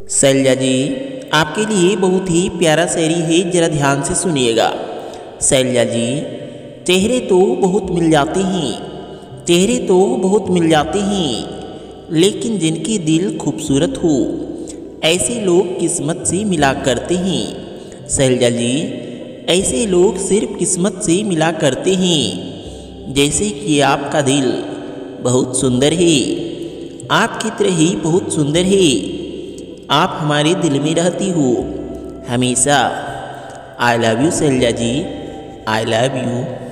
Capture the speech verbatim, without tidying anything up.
शैलजा जी, आपके लिए बहुत ही प्यारा शायरी है, जरा ध्यान से सुनिएगा। शैलजा जी, चेहरे तो बहुत मिल जाते हैं, चेहरे तो बहुत मिल जाते हैं, लेकिन जिनके दिल खूबसूरत हो ऐसे लोग किस्मत से मिला करते हैं। शैलजा जी, ऐसे लोग सिर्फ किस्मत से मिला करते हैं, जैसे कि आपका दिल बहुत सुंदर है, आपकी तरह ही बहुत सुंदर है। आप हमारे दिल में रहती हो हमेशा। I love you Shailja ji, I love you.